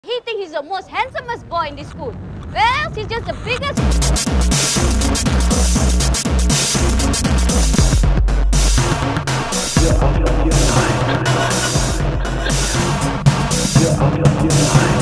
He thinks he's the most handsomest boy in this school. Well, he's just the biggest... You're out of your mind. You're out of your mind.